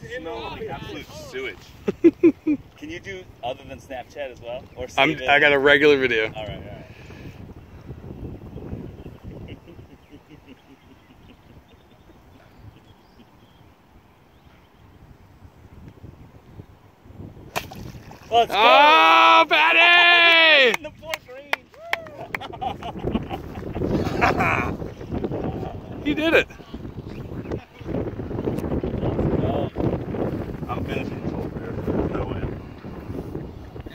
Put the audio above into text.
smell like absolute sewage. Can you do other than Snapchat as well? Or I got a regular video. All right, all right. Let's go! Oh, Patty! In the fourth green. He did it.